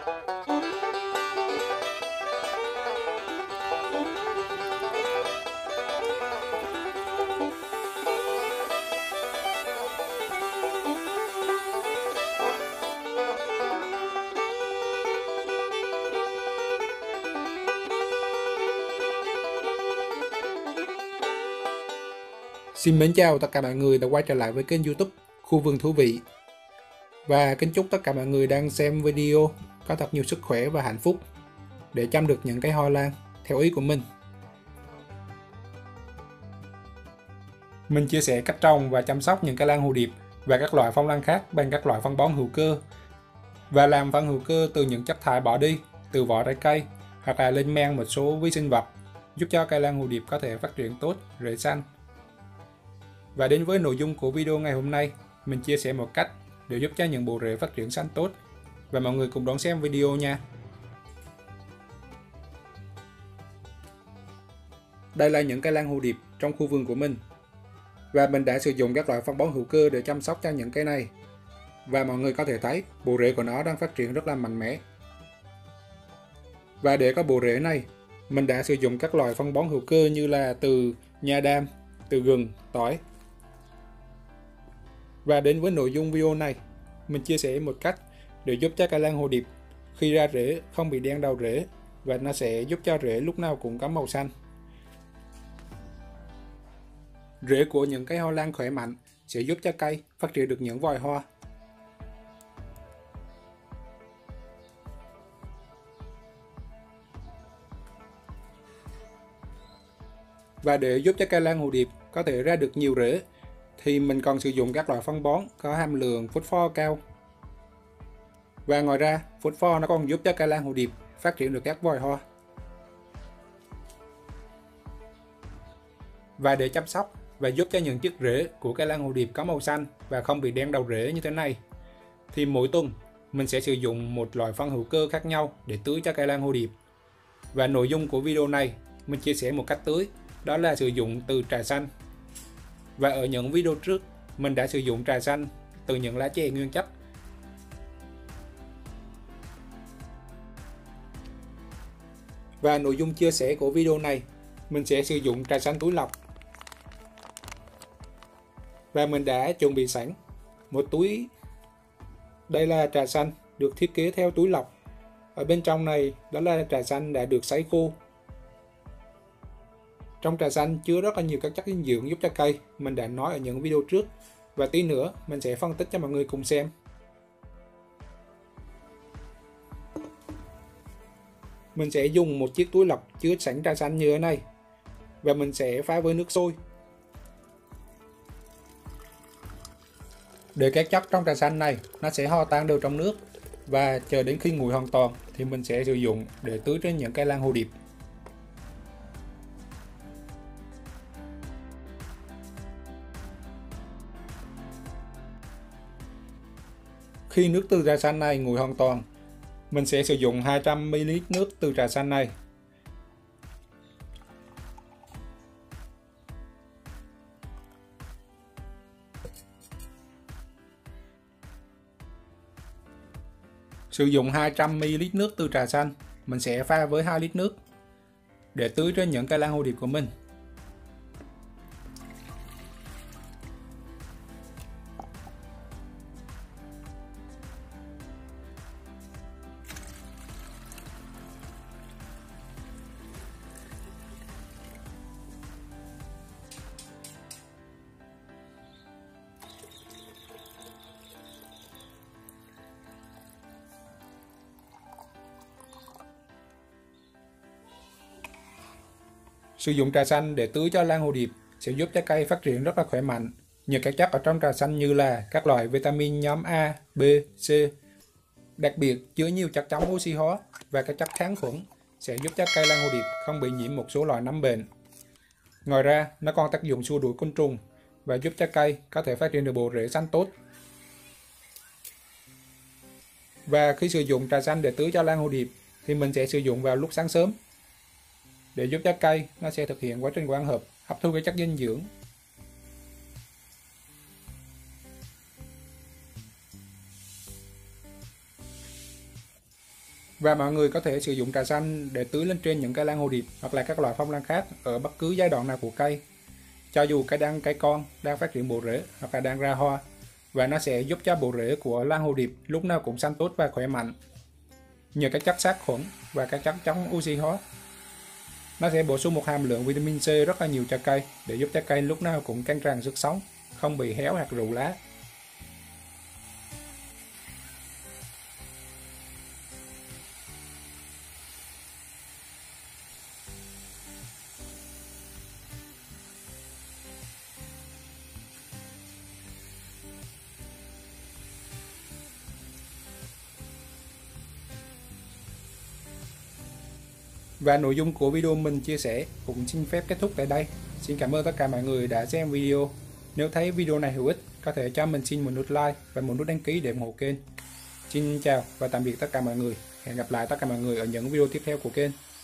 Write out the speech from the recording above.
Xin mến chào tất cả mọi người đã quay trở lại với kênh YouTube Khu vườn thú vị. Và kính chúc tất cả mọi người đang xem video có thật nhiều sức khỏe và hạnh phúc để chăm được những cây hoa lan theo ý của mình. Mình chia sẻ cách trồng và chăm sóc những cây lan hồ điệp và các loại phong lan khác bằng các loại phân bón hữu cơ và làm phân hữu cơ từ những chất thải bỏ đi từ vỏ trái cây hoặc là lên men một số vi sinh vật, giúp cho cây lan hồ điệp có thể phát triển tốt, rễ xanh. Và đến với nội dung của video ngày hôm nay, mình chia sẻ một cách để giúp cho những bộ rễ phát triển xanh tốt. Và mọi người cùng đón xem video nha. Đây là những cây lan hồ điệp trong khu vườn của mình. Và mình đã sử dụng các loại phân bón hữu cơ để chăm sóc cho những cây này. Và mọi người có thể thấy bộ rễ của nó đang phát triển rất là mạnh mẽ. Và để có bộ rễ này, mình đã sử dụng các loại phân bón hữu cơ như là từ nha đam, từ gừng, tỏi. Và đến với nội dung video này, mình chia sẻ một cách để giúp cho cây lan hồ điệp khi ra rễ không bị đen đầu rễ, và nó sẽ giúp cho rễ lúc nào cũng có màu xanh. Rễ của những cây hoa lan khỏe mạnh sẽ giúp cho cây phát triển được những vòi hoa. Và để giúp cho cây lan hồ điệp có thể ra được nhiều rễ thì mình còn sử dụng các loại phân bón có hàm lượng phosphor cao. Và ngoài ra, phosphor nó còn giúp cho cây lan hồ điệp phát triển được các vòi hoa. Và để chăm sóc và giúp cho những chiếc rễ của cây lan hồ điệp có màu xanh và không bị đen đầu rễ như thế này, thì mỗi tuần mình sẽ sử dụng một loại phân hữu cơ khác nhau để tưới cho cây lan hồ điệp. Và nội dung của video này mình chia sẻ một cách tưới, đó là sử dụng từ trà xanh. Và ở những video trước, mình đã sử dụng trà xanh từ những lá chè nguyên chất. Và nội dung chia sẻ của video này, mình sẽ sử dụng trà xanh túi lọc. Và mình đã chuẩn bị sẵn một túi. Đây là trà xanh được thiết kế theo túi lọc. Ở bên trong này đó là trà xanh đã được sấy khô. Trong trà xanh chứa rất là nhiều các chất dinh dưỡng giúp cho cây, mình đã nói ở những video trước. Và tí nữa mình sẽ phân tích cho mọi người cùng xem. Mình sẽ dùng một chiếc túi lọc chứa sẵn trà xanh như thế này. Và mình sẽ pha với nước sôi. Để các chất trong trà xanh này nó sẽ hòa tan đều trong nước. Và chờ đến khi nguội hoàn toàn thì mình sẽ sử dụng để tưới trên những cây lan hồ điệp. Khi nước từ trà xanh này nguội hoàn toàn, mình sẽ sử dụng 200ml nước từ trà xanh này. Sử dụng 200ml nước từ trà xanh, mình sẽ pha với 2 lít nước để tưới trên những cây lan hồ điệp của mình. Sử dụng trà xanh để tưới cho lan hồ điệp sẽ giúp cho cây phát triển rất là khỏe mạnh. Những các chất ở trong trà xanh như là các loại vitamin nhóm A, B, C, đặc biệt chứa nhiều chất chống oxy hóa và các chất kháng khuẩn sẽ giúp cho cây lan hồ điệp không bị nhiễm một số loại nấm bệnh. Ngoài ra, nó còn tác dụng xua đuổi côn trùng và giúp cho cây có thể phát triển được bộ rễ xanh tốt. Và khi sử dụng trà xanh để tưới cho lan hồ điệp thì mình sẽ sử dụng vào lúc sáng sớm để giúp cho cây nó sẽ thực hiện quá trình quang hợp, hấp thu các chất dinh dưỡng. Và mọi người có thể sử dụng trà xanh để tưới lên trên những cây lan hồ điệp hoặc là các loại phong lan khác ở bất cứ giai đoạn nào của cây, cho dù cây con, đang phát triển bộ rễ hoặc là đang ra hoa, và nó sẽ giúp cho bộ rễ của lan hồ điệp lúc nào cũng xanh tốt và khỏe mạnh. Nhờ các chất sát khuẩn và các chất chống oxy hóa, nó sẽ bổ sung một hàm lượng vitamin C rất là nhiều cho cây để giúp cho cây lúc nào cũng căng tràn sức sống, không bị héo hoặc rụng lá. Và nội dung của video mình chia sẻ cũng xin phép kết thúc tại đây. Xin cảm ơn tất cả mọi người đã xem video. Nếu thấy video này hữu ích, có thể cho mình xin một nút like và một nút đăng ký để ủng hộ kênh. Xin chào và tạm biệt tất cả mọi người. Hẹn gặp lại tất cả mọi người ở những video tiếp theo của kênh.